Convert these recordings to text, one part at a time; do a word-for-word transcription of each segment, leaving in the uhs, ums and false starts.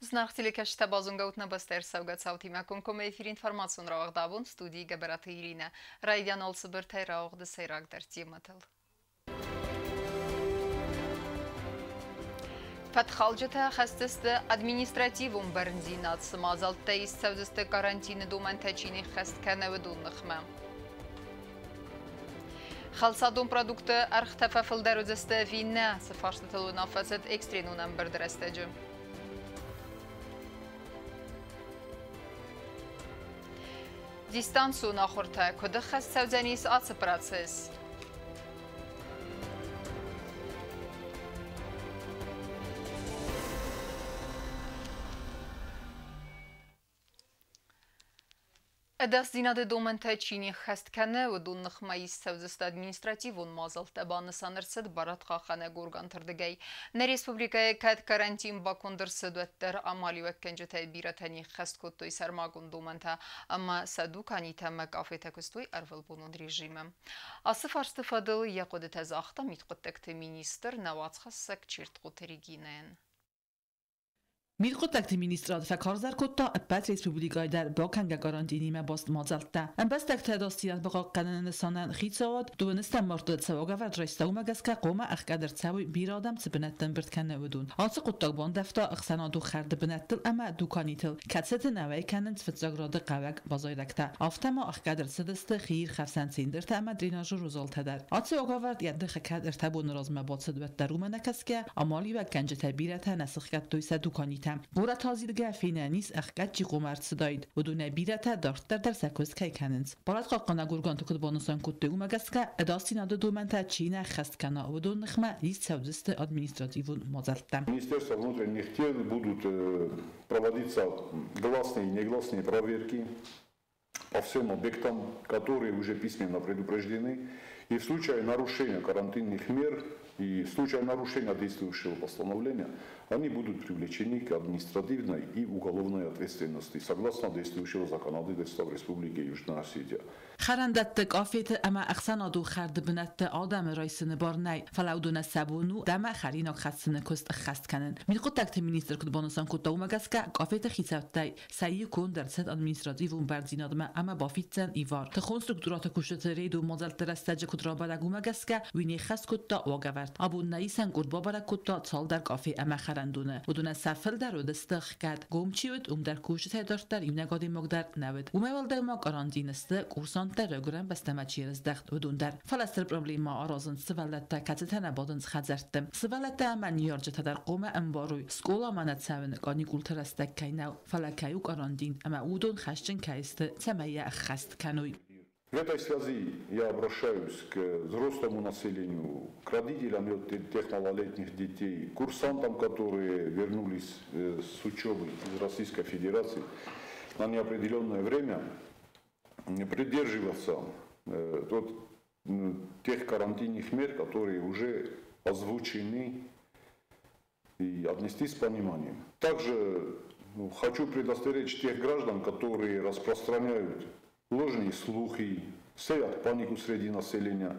Знахтили кашта базунгаутна бастер савгацауti макунком эфир информацион равагдабун студии габараты Ирина. Райдян олсы бір тайрауғды сайрагдар тематыл. Фатхалжыта хастысты административум барнзинат сымазалтта иссавзысты карантины думан тачини хаст канавыдуннықма. Халсадун продукты архтафа фылдарудысты винна сыфаштытылу нафасыт экстренунан бірдірістәжі. Дистанцию нахурта, куда хас савзанис ацы процесс. Эдас динады домента чини хаст кане удуннық майыс савзыст административун мазалта баны санырсыд баратқа қана горгантырдыгай. На республикая кәд карантин бакундырсыд өттер амали өккенжі тәйбиратани хаст көттой сармагун домента, ама саду канита мәкафета көстой арвыл бұнын режимі. Асы фарсты фадыл яқуды тәзақта митқыттекті министр навацқасак чертқуты регинен. Мирқотакти министрат факарзар котта эппет республикай дар баканга карантиниме баст мазалта. Эмбастак тадастият баqa qananını sanan xitsavad duvanistan martı tsavagavat restaumaгаска qoma axqadar tsavi bir adam tsibinatdan birtkane udun. Atsı quttak bandafta ixsanadu xardı binattil ama dukanitil. Katseti navay kanin tsvitzagradı qavak bazayrakta. Aftama axqadar tsidisти xir xafsan sindirta ama drenajı rozaltadar. Atsı ogavart yaddi xakad irtabun razma batsidvat darumanakaska amali ve kanje tabirata nasixkat doysa dukanita. Bura tazilge finanis axqat çi qomarт sidayd. Udune birata darttar dar sakoz kay kanins. Barat qaqqana gurgan tukud bonusan kuttu umagaska edasinadı dumenta Çina xastkana udun nixma list savzisti административун мазалта. Министерство внутренних дел будут проводиться гласные и негласные проверки по всем объектам, которые уже письменно предупреждены. И в случае нарушения карантинных мер и в случае нарушения действующего постановления они будут привлечены к административной и уголовной ответственности согласно действующего законодательства в Республике Южная Осетия. خرندت قافیت اما اخسان آدو خرد بنت آدم رایسن بارنای فلاودون سبونو دم خریناک خستن کست خست کنن. میخواد تکت مینیستر کد بانسان کد دوم گسکه قافیت خیساتای سعی کن در صد ادمینستراتیو اون بردینادم اما بافیتن ایوار. تخون سترکتورات کشته ریدو مازل ترستج کد را برگوم گسکه وینی خست کد تا واقعورد. ابو نایسن کد بابر کد تا سال در قافی اما خرندونه. ودون سفل در و دستخ کرد. گمچیود ام در کشته داشت در این نگادی مقدار نود. و میوالد ما کاراندینسته کورسان در رگرم بستم چیرز دخت ودون در فلسطین پروبلم آرازن سوالت تا کتتن بادن خزرتم سوالت من یارجت در قوم انباروی سکولا منت سون قانی کولتر است کیناو فلکایو کاراندین اما ودون خشن کایست سمیه خست کنوی. В этой связи я обращаюсь к взрослому населению, к родителям тех малолетних детей, курсантам, которые вернулись с учебы из Российской Федерации на неопределенное время, придерживаться э, тот, э, тех карантинных мер, которые уже озвучены, и отнестись с пониманием. Также ну, хочу предостеречь тех граждан, которые распространяют ложные слухи, сеят панику среди населения.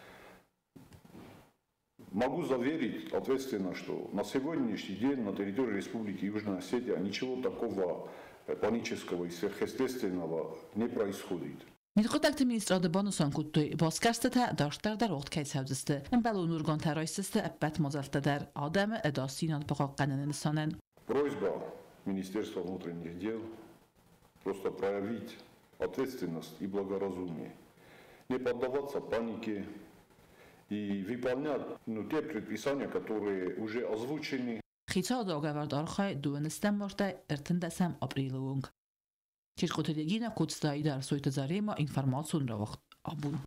Могу заверить ответственно, что на сегодняшний день на территории Республики Южная Осетия ничего такого панического и сверхъестественного не происходит. میخواد مینیستراد بانوسان کتوی بازکسته تا داشتر در وقت که سبزسته ام بلو نورگان ترایسته ابت مازلته در آدم اداسینات بقا قنن نسانن. Просьба Министерства внутренних дел просто проявить ответственность и благоразумие, не поддаваться панике и выполнять ну, те предписания, которые уже озвучены. خیتا داغورد آرخای دوانستم مرده ارتندسم آپریلونگ. Kirkotelegina kutstay dar soyta zarema information ra vaqt abun.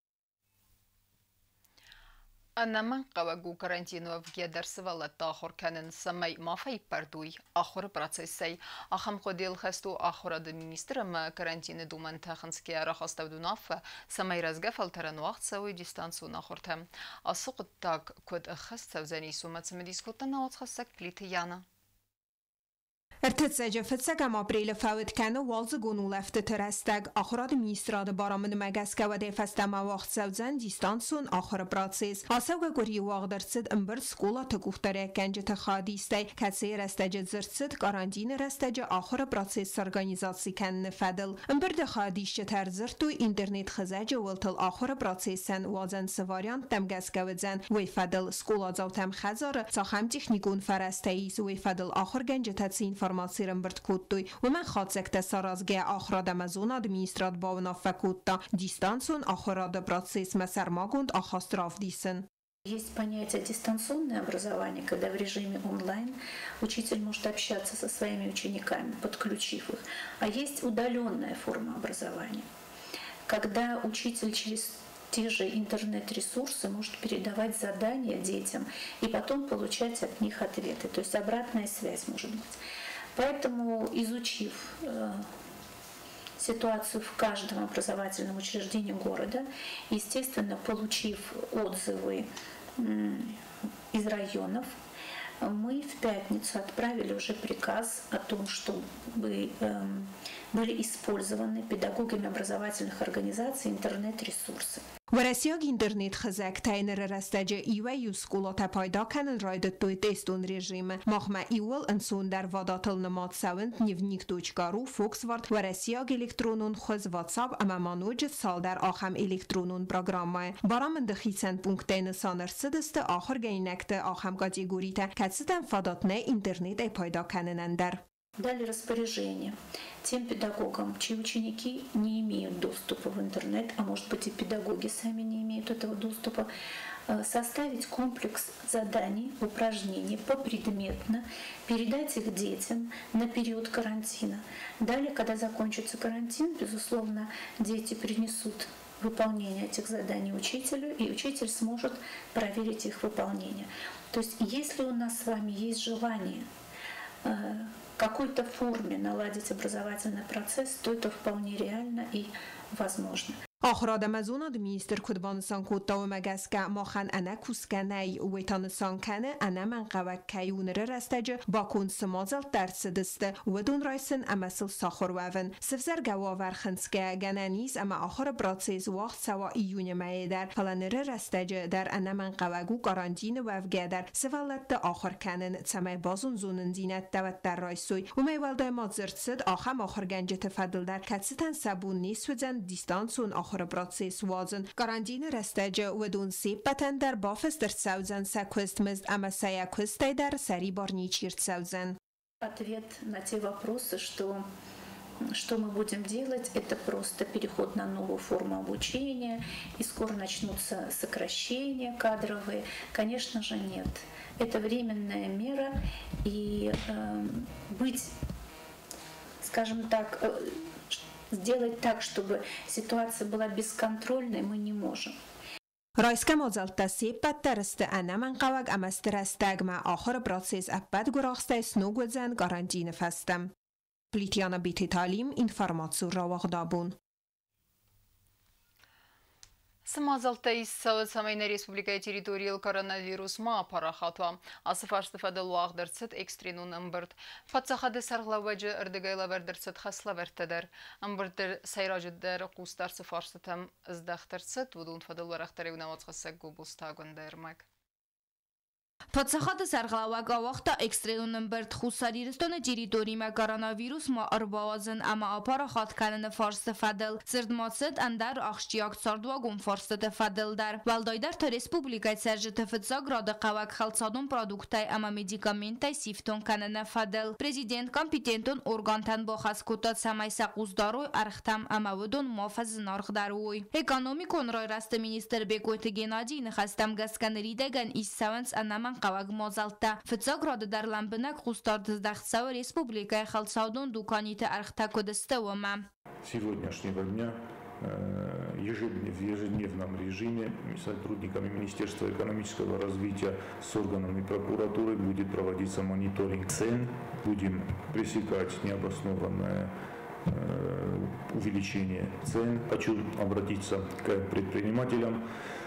Аннаман қавагу карантину авгия дарсывалат тахор канын самай мафай пардуй ахор процессай ахам ходил хасту ахорады министрам карантины думан тахынски арахаставдунаф самай разгафал таран вақт сауи дистанцию нахортам асуq так код хаст савзани сумат самедискотта наот хастак плит яна. ارتزاج فتسكم أبريل فاوت كان والزقون ولفت ترستق آخر administrade bara med magaska و defastama وقت سوزن دیستانسون آخر براتسیز آسوگ گوری واقدرسد امبر سکولا تگوختره کنج تخادیسته کسی رستج زرسد کاراندین رستج آخر براتسیز سرگانیزاسی کن نفدل امبر دخادیش ترزرتو اینترنت خزاج ولتل آخر براتسیز سن وازن سواریان تمگسکا وزن وی فدل سکولا زوتم خزار ساخم تکنیکون فرستایز وی فدل آخر گنج تتسین فرماسیرم برد کودتوی و من خاطسکت سرازگه آخر دمزون administrad باونا فکوتا دیستانسون آخر د براتسیز مسرماگوند آخاستراف دیسن. Есть понятие дистанционное образование, когда в режиме онлайн учитель может общаться со своими учениками, подключив их. А есть удаленная форма образования, когда учитель через те же интернет-ресурсы может передавать задания детям и потом получать от них ответы. То есть обратная связь может быть. Поэтому, изучив э, ситуацию в каждом образовательном учреждении города, естественно, получив отзывы из районов, мы в пятницу отправили уже приказ о том, чтобы э, были использованы педагогами образовательных организаций интернет-ресурсы. ورسیاگ اینترنت خزک تاینر رستج ایوه یوسکولا تپایدا کنن رایدت توی تستون رژیم مخمه ایول انسون در واداتل نماد سوند نیونیک دوچکارو فوکس وارد ورسیاگ الکترونون خوز واتساپ اما مانوج سال در آخم الکترونون پروگرامه برامن دخیسن پونکتین سانر سدست آخر گینکت آخم کاتیگوریتا کتستن فاداتنه اینترنت ای پایدا کنن در Дали распоряжение тем педагогам, чьи ученики не имеют доступа в интернет, а может быть и педагоги сами не имеют этого доступа, составить комплекс заданий, упражнений попредметно, передать их детям на период карантина. Далее, когда закончится карантин, безусловно, дети принесут выполнение этих заданий учителю, и учитель сможет проверить их выполнение. То есть, если у нас с вами есть желание в какой-то форме наладить образовательный процесс, то это вполне реально и возможно. آخر دمزون administer کدوانسان کوتا و مگسکه ماخن انا کوسکنه ویتانسان کنه انا من قوک کیونر رستج باکون سمازل درس دسته و دون رایسن امسل ساخر وون سفزر گواور خنسکه گنانیز اما آخر براتسیز وقت سوا ایون مایدر فلانر رستج در انا من قوگو قراندین وفگه در سوالت آخر کنن تمای بازون زونن دینت دوت در رایسوی و میوالده مازرتسد آخم آخر گنج تفضل در کتستن سبون نیست وزن دیستانسون آخر براتسیس وازن قراندین رستج و دون سیب بتن در بافس در سوزن سکوست مزد اما سیاکوسته در سری بارنی چیرت سوزن. Ответ на те вопросы, что, что мы будем делать, это просто переход на новую форму обучения, и скоро начнутся сокращения кадровые. Конечно же, нет. Это временная мера, и э, быть, скажем так, э, сделать так, чтобы ситуация была бесконтрольной, мы не можем. رایسکم آزالتا سیب بد درست انا من قوگ ام استرستگ ما آخر براتسیز ابد گراخسته سنوگوزن گاراندین فستم. پلیتیانا بیتی تعلیم اینفرماتسو را واقدابون. Самазалтаис Самайна Республика территориал коронавирус ма парахатва. Асыфарсты фадыл уағдырцыт экстренун ымбырт. Патсахады сарғлаваджы ырдыгайла вердырцыт хасла вертедер. Ымбыртыр сайражыддер қустар сыфарсытым ыздақтырцыт. Вудун фадыл варақтаревна ватқасы губустагындырмак. Պատսախատը սարղլավակ ավաղտա էքստրենունն բերդ խուսարիրստոնը ջիրիտորիմը կորոնավիրուս մա արբավազն ամա ապարը խատկանը ֆարսը ֆադել սրդմացդ անդար աղշճիակ ծարդուագում ֆարսը տեֆադել դար վալդայդար թե ռեսպուբլիկայ սերժը տեֆծա գրադը қավակ խալցադուն պրոդուկտայ ամա մեդիկամենտայ սիվտոն կաննը ֆադել Պրեզիդենտ կամպիտենտոն օրգանտան բոխասկոտած համայսակ ուզդարոյ արխտամ ամավդոն մոֆազն արխդարոյ Էկոնոմիկոն ռոյրաստը մինիստր Բեկոյտը Գենադի նխաստամ գասկաների դեգան իսսավանց անաման قواگ مازالتا فتزاگراد در لامبناک خستارد دختساو республика خالصاودون دوکانیت ارختا کدسته و ما. Сегодняшнего дня в ежедневном режиме сотрудниками Министерства экономического развития с органами прокуратуры будет проводиться мониторинг цен, будем пресекать необоснованное увеличение цен. Хочу обратиться к предпринимателям,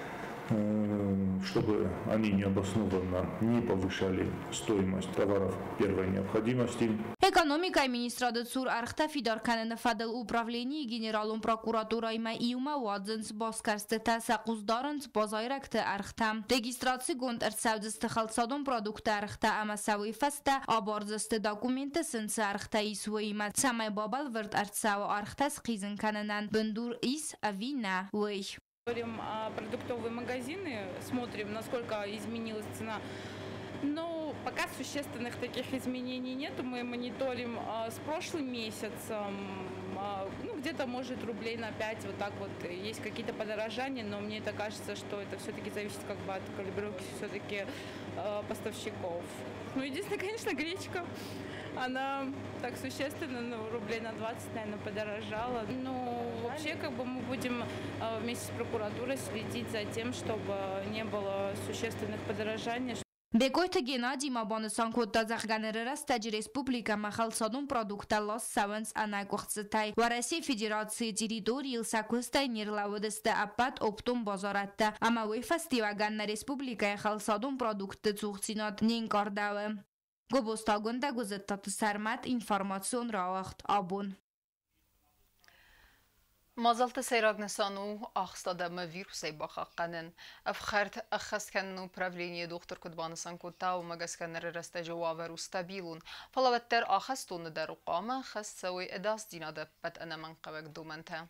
чтобы они необоснованно не повышали стоимость товаров первой необходимости. Экономика министрады цур архта фидарканын фадал управлении генералом прокуратурой ма иума вадзенс баскарстета сақуздаранс базайракты архта. Регистрации гонд арцавдысты халсадон продукты архта ама савы фаста абарзысты документы сынцы архта исуима. Самай бабал вырт арцавы архта скизен кананан бендур ис авина вэй. Смотрим продуктовые магазины, смотрим, насколько изменилась цена. Но пока существенных таких изменений нету. Мы мониторим а, с прошлым месяцем, а, ну, где-то может рублей на пять, вот так вот. Есть какие-то подорожания, но мне это кажется, что это все-таки зависит как бы от калибровки все-таки а, поставщиков. Ну, единственное, конечно, гречка. Она так существенно, ну, рублей на двадцать, наверное, подорожала. Но вообще, как бы мы будем а, вместе с прокуратурой следить за тем, чтобы не было существенных подорожаний. Бекойт Геннадий Мабансан Коддазахганерерас Таджи Республика Махалсадун продукта Лос Савенс Анайкухцтай ва Россия Федерации территории Сакустай Нирлаводесте Апат Оптум Базаратта Амавей Фестиваган на Республика Халсадун продукты Цухцинат Нинкардаве. Гобостагунда Гузеттат Сармат информацион Раахт Абун. مازالت سیراغنسانو آخستادم ویروسی باخاقنن افخرت اخسکن управление доктор Кудбанасан Кута و مگسکن رست جواب روستابیلون فلوتر آخستون در قامه خست سوی اداس دیناده بد انا منقبک دومنته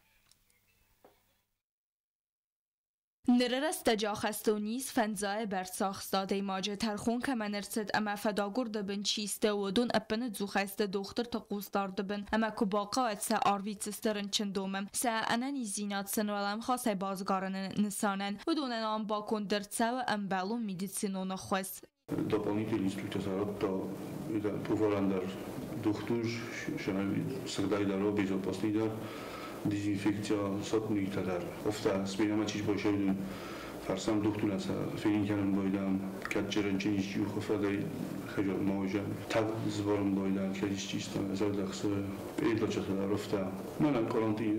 نررست جا خستونیز فنزای برساخستاده ماجه ترخون که من ارسد اما فداگور دبن چیسته و دون اپن زوخست دختر تقوز دار دبن اما کباقا اتسا آرویت سسترن چندومم سا انا نیزینات سنوالم خاصه بازگارن نسانن و دون انام با کندرتسا و انبالون میدیسینون خوز Дополнительный инструктор то это поварандар доктор, шанали сагдай даро безопасный дар. Дезинфекция сотни тадар. Офта смена мачиш бошадун. Фарсам духтунаса филинканам бойдам. Каджеран чиниш юх офадай хажар маужа. Так зборам бойдам кадиш чистам. Задахс передлачата офта. Манам карантин.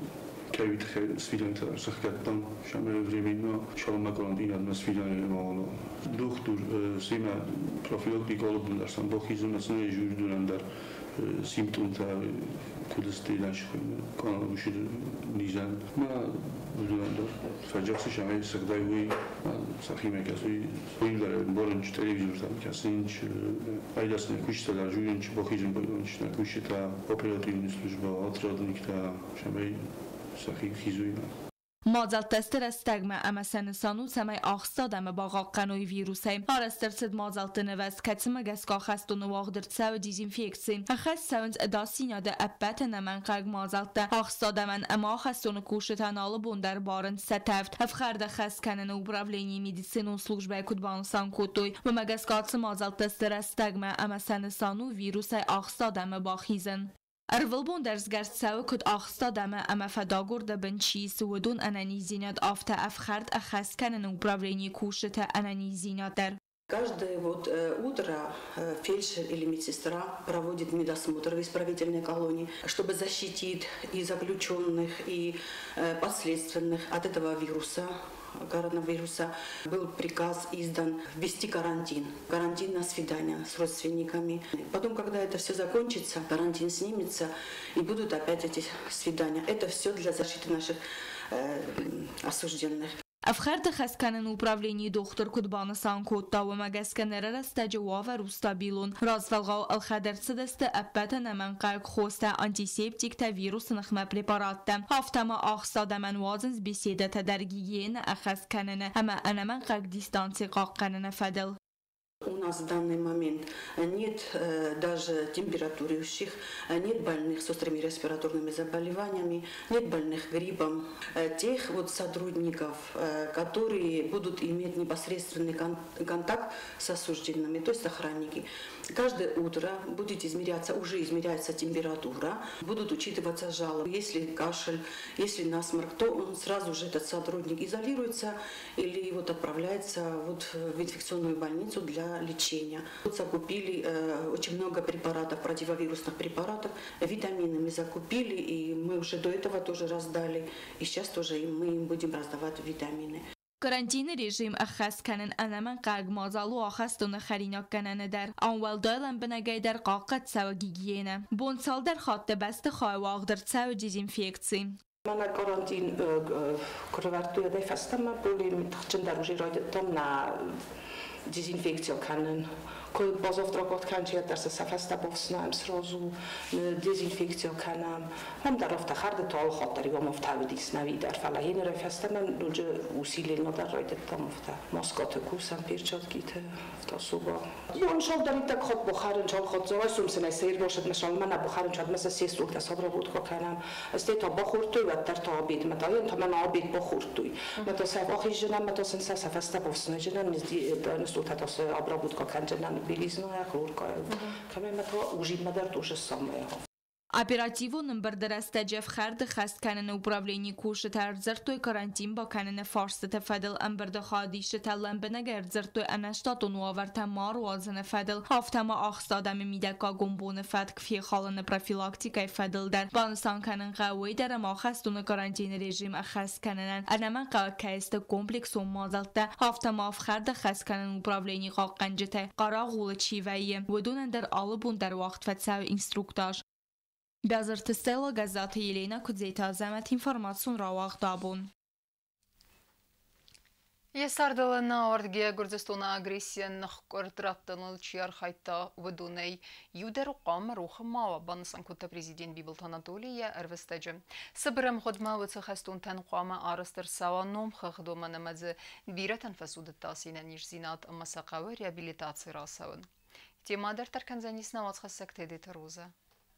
Кавит свидан тадар сахкаттам. Шамер временно шалма карантин адна свидан мало. Доктор сема профилактика олубун дарсам. Бохизун асна журдунам дар. Симптомта кудасты наш канал уши низан ма будундор фаджаксы шамай сагдай уи сахиме каси уилдар боронч телевизордан касинч айдасны кушталар жуйонч бохизм боронч на кушта оперативная служба отрядникта шамай сахи хизуина مازال تستر استگمه اما سنسانو سمای آخستادم باقا قنوی ویروسیم آرستر سد مازال تنوست کتسمه گسکا خست و نواغدر تساو دیزینفیکسین اخست سوانز اداسینا ده اپت نمن قگ مازال ته آخستادمن اما خستون کوشتن آل بوندر بارن ستفت افخرده خست کنن управление медицину службе Кудбансан Кутуй و مگسکات مازال تستر استگمه اما سنسانو ویروس آخستادم باخیزن Арвал бондерсгард сау куд ахстадаме ама фадагур да бенчис удун ананизинат афта афхард ахасканен управление кушета ананизинатер. Каждое вот э, утро э, фельдшер или медсестра проводит медосмотр в исправительной колонии, чтобы защитить и заключенных, и э, подследственных от этого вируса. Коронавируса был приказ издан ввести карантин. Карантин на свидания с родственниками. Потом, когда это все закончится, карантин снимется и будут опять эти свидания. Это все для защиты наших э, осужденных. افخرد خسکنن управление доктор Кудбанасан Кутта و مگسکنر رست جواب روستابیلون رازفلغاو الخدر سدست اپت نمنقرق خوسته انتیسیپتیک تا ویروس نخمه پریپارات هفتما آخصاد من وازنز بسیده تدرگیین اخسکنن اما انمنقرق دیستانسی قاقنن فدل У нас в данный момент нет э, даже температурющих, нет больных с острыми респираторными заболеваниями, нет больных гриппом. Э, тех вот сотрудников, э, которые будут иметь непосредственный кон контакт с осужденными, то есть охранники. Каждое утро будет измеряться, уже измеряется температура, будут учитываться жалобы. Если кашель, если насморк, то он сразу же, этот сотрудник, изолируется или вот отправляется вот в инфекционную больницу для лечения. Вот закупили э, очень много препаратов, противовирусных препаратов, витамины мы закупили, и мы уже до этого тоже раздали, и сейчас тоже мы им будем раздавать витамины. Карантин режим أخذ كان أنا من قاق مازالو أخذتون خريناك كان در آنول دايلن بنگه در قاقت سو گیگینه بون سال در خاطر بست خواه واقدر سو دیزینفیکسی من карантин кровартуя дай фастама боли mitchен dar уже родитом на дезинфекцию канен кой позавтракать канчи dar се сафаста бовснаем сразу дезинфекцию канам нам дарофта хард тол خاطر يوم افتاوديس навидар фала хенера фастама уже усиленно dar родитом офта маскот кусам перчатките в суба он шел дарит так ход бухарин чал ход зовай сумсена сер бошад мешал мана бухарин чад маса сес рук тасабра буд ко канам استه تا بخورتوی و در تا آبید متایم تا من آبید بخورتوی متا سف آخی جنم متا سن سف سفسته بفسنه جنم نزدی دانستو تا تاس آبرا بود که کن جنم بیلیزنو یا خور که کمی متا وجید مدر توش سامه ها Оперативу номер дерестеджев хард хаст канен управление кушетар зертой карантин ба канен фарст тфадл амберде хадиш талан бенегер зертой анштату нуаверта мар вазен фадл хафтама ахстадم میدکا گمبون فد فی خالن پروفیلاکتیک فدل در بانسان کنن قوی در ما خستون کارانتین رژیم اخست کنن انما قا کیست کمپلکس و مازلته هفتما خرد خست کنن управление قاقنجته قرا غول چیوی ودون در آلبون در وقت فتساو інструктаж Бязарты стела газета Елена Кудзейта замет информацию равах дабун. Есардалы на ордге Гурзистона агрессияных квадраттаныл чияр хайта выдуней юдеру қам рухы мава банысан кутта президент Бибылт Анатолия әрвістәджі. Сыбырым ғудма вұцы хастун тән қама арыстыр сава ном қығдоманы мәзі биретен фасуды тасина нишзинат масақавы реабилитация расауын. Темадыр тарканзанисна вацхасак тедеті роза.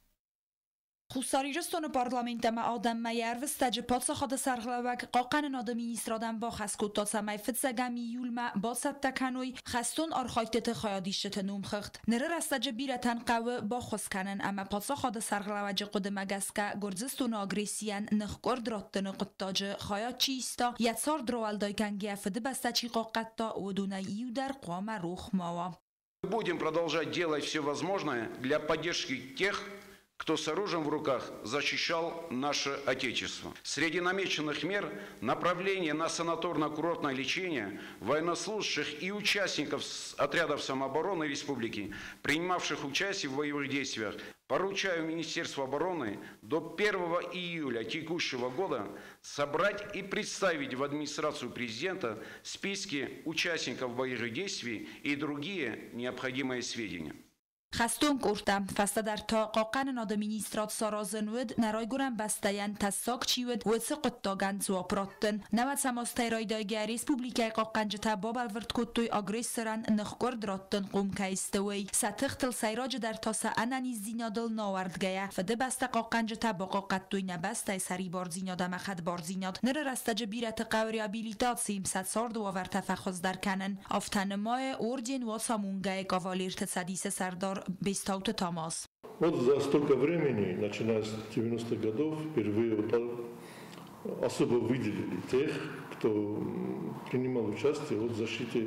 Хусариристон парламентам адам майервс таҗ патса хада сарглавак қоқан нада министрадан ба хаскут самай фитсагами юлма ба саттаканой хастон архайтет хаядишт нумхт нер растаҗ биратан қавы ба хусканан ама патса хада сарглаваҗ қудмагаска гурзистон агрессиян нхкордраттны қыттаҗ хаят чиста яцар дровалдайканги афд бастачи қоқатта удуна юдар қама рух мава. Будем продолжать делать все возможное для поддержки тех, кто с оружием в руках защищал наше Отечество. Среди намеченных мер направление на санаторно-курортное лечение военнослужащих и участников отрядов самообороны республики, принимавших участие в боевых действиях, поручаю Министерству обороны до первого июля текущего года собрать и представить в администрацию президента списки участников боевых действий и другие необходимые сведения. خستون کورتم فسته در تا قاقن ناد مینیسترات سارازن ود نرای گرم بستین تساک چی ود ود سقط تاگن زوا پراتن نمت سماسته رایداگی ریسپوبلیکای قاقن جتا بابل ورد کتوی آگریسران نخکر دراتن قوم کایستوی ستختل سیراج در تاسه انانی زینادل ناوردگیه فده بسته قاقن جتا با قاقتوی نبسته سری بارزیناد مخد بارزیناد نر رستج بیرت قوری ابیلیتاتسیم ست سارد و ورتفخص در کنن افتنمای اوردین و سامونگای کاوالیر تسدیس سردار Бестаута Томас. Вот за столько времени, начиная с девяностых годов, впервые вот особо выделили тех, кто принимал участие в защите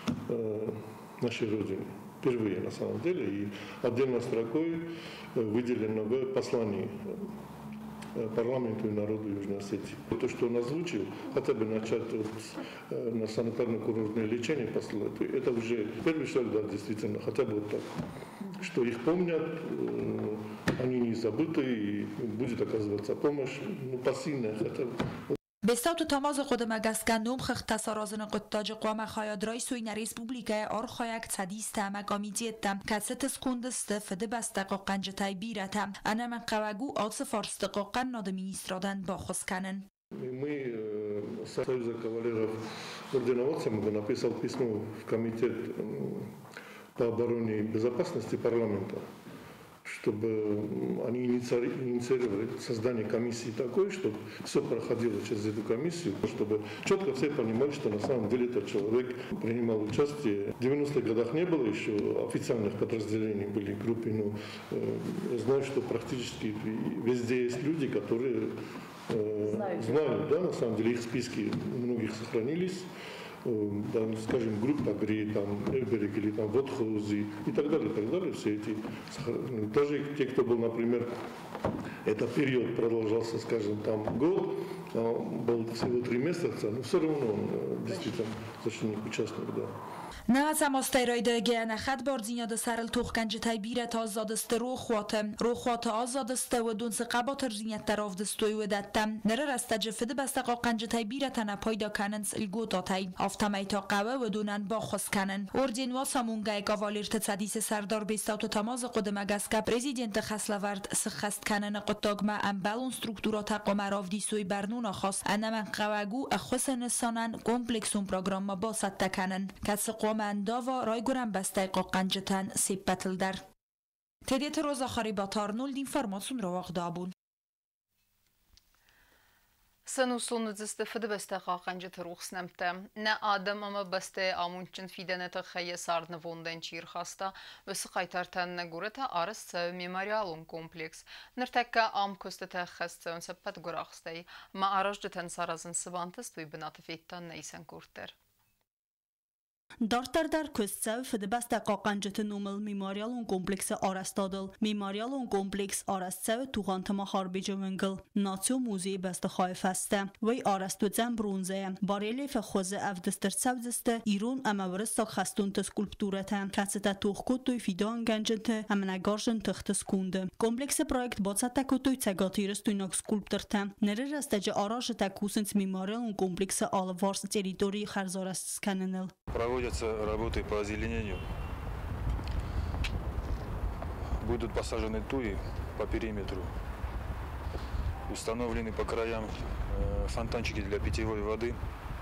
э, нашей Родины. Впервые на самом деле. И отдельной строкой выделено в послании парламенту и народу Южной Осетии. То, что он озвучил, хотя бы начать вот, э, на санаторно-курортное лечение посылать, это уже первый шаг, да, действительно, хотя бы вот так. Что их помнят, э, они не забыты, и будет оказываться помощь, ну, пассивная хотя бы. Бестаута Томаз قدمگسکن نوم خخ تسارازن قطاج قوام خیاد رئیس وین ریسپوبلیکای آرخایک تدیست مقامی دیتم کسات سکوندست فده بسته قاقنج تای بیرتم انا من قواگو آت فارست قاقن ناد مینیسترادن باخوز کنن. Мы, Союза кавалеров орденоводцев, написал письмо в комитет по обороне и безопасности парламента, чтобы они инициировали создание комиссии такой, чтобы все проходило через эту комиссию, чтобы четко все понимали, что на самом деле этот человек принимал участие. В девяностых годах не было еще официальных подразделений, были группы, но э, я знаю, что практически везде есть люди, которые э, знают, да, на самом деле их списки многих сохранились. там, скажем, группа ГРИ, там, Эберик или там Водхоузи и так далее, и так далее, все эти, даже те, кто был, например, этот период продолжался, скажем, там год, был всего три месяца, но все равно он действительно защитник, участник, да. نه سماستیرایده گه خد بارزینیاد سرل توخ کنج تایبیرت آزادست رو خواته رو خواته آزادست و دونس قباتر زینیت در آفدستوی و دتم نره رستج فده بستقا کنج تایبیرت نپایدا کننس الگوتا تای آفتمای تا قوه و دونن باخص کنن اردین واسمونگه گاوالیرت تسادیس سردار بیستاوت تماز قدم گسکا پریزیدنت خسلورد سخست کنن قطاگما امبالون سترکتورات قمراف دیسوی برنون خاص انمن قواگو اخوس نسانن کمپلکسون پروگرام با ست تکنن کس من داوا رایگورم بسته قنجتن سیپتل در تدیت روز آخری با تارنول اینفرماسون رو واقع دابون سنوسون زستفده بسته قنجت روخ نمته نه آدم اما بسته آمونچن فیدنت خیه سارد نووندن چیر خواسته و سقایترتن نگورت آرست میماریالون کمپلکس نرتکه آم کسته خسته و سپت گراخسته ما آراج دتن سارازن سبانتست توی بنات فیتان نیسن کورتر دارتر در کسته فده بست قاقنجت نومل میماریال اون کمپلکس آرستادل میماریال اون کمپلکس آرسته توغان تما خاربیج ونگل ناتیو موزی بست خواهف هسته وی آرستو زن برونزه باریلی فخوزه اف دستر سوزسته ایرون اما ورستا خستون تسکولپتورته کسته توخکوت توی فیدان گنجنته اما نگارشن تخت سکونده کمپلکس پرویکت باید تکوتوی تگاتیرست توی ناک سکولپترته نره رستج آراش تکوسنس میماریال اون کمپلکس آلوارس تریتوری خرزارست سکننل Проводятся работы по озеленению. Будут посажены туи по периметру. Установлены по краям э, фонтанчики для питьевой воды.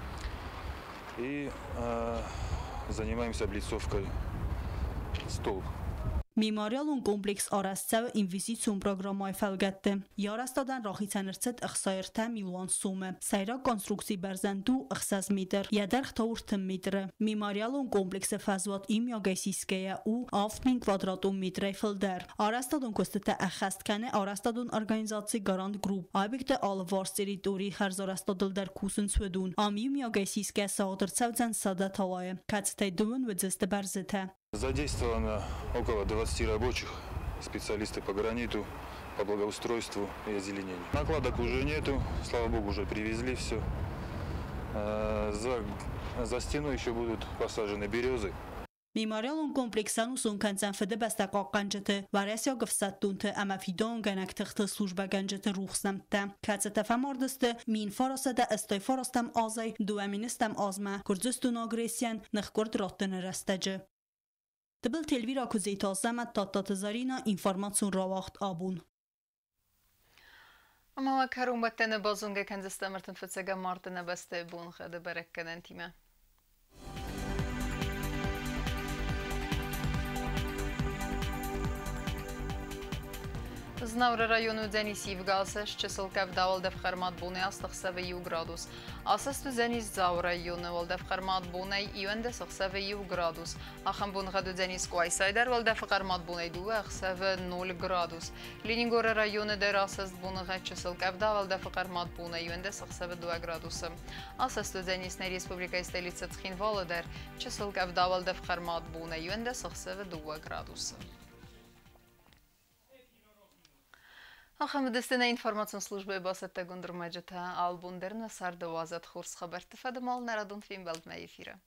И э, занимаемся облицовкой столб. میماریال اون کمپلکس آرسته و اینویزیسیون پروگرامای فلگته یارستادن راهی تنرست اخسایرته میلیون سومه سیرا کنسترکسی برزندو اخساز میدر یدرخ تاورتم میدره میماریال اون کمپلکس فزوات ایم یا گیسیسکه او آفت بین کوادراتون میدره فلدر آرستادون کستته اخست کنه آرستادون ارگانیزاسی گراند گروپ آبیکت آلوارس تریتوری خرزارستادل در کوسن سودون آمیم یا گیسیسکه سادر سوزن ساده تاوایه کتسته دون و جست برزته Задействовано около двадцати рабочих, специалисты по граниту, по благоустройству и озеленению. Накладок уже нету, слава богу, уже привезли все. За, за стеной еще будут посажены березы. میماریال اون کمپلکسان و سونکنزن فده بسته قاقنجته و رسیا گفستونته اما فیدان گنک تخت سلوجبه گنجته روخسنمته کتسه تفماردسته مین فراسده استای فراستم آزای دو امینستم آزمه کرزستون آگریسین نخکرد راتن رستجه دبل تلویر آکوزی تازمت تا تاتزارینا اینفارماتسون را وقت آبون. اما کرون بطن بازونگه کنزسته مرتن فتسگه مارتن بسته بون خده برکنن تیمه. Znavra rajonu Zenis Ivgalseš, Česilkev daval defharmat bunei astăxseve iu gradus. Asăstu Zenis Zau rajonu val defharmat bunei iuende săxseve iu gradus. Axam bun xadu Zenis Quaysayder val defharmat bunei du axseve nol gradus. Leningora rajonu der asăst bunăge Česilkev daval defharmat bunei iuende săxseve du gradus. Asăstu Zenis ne Respublika stolica Tskhinvala der Česilkev daval defharmat bunei iuende săxseve du gradus. Ахамедестена информацион службе басетте гундурмаджета албундерна сарда вазат хурс хабар тфадмал нарадун фим белдме эфира.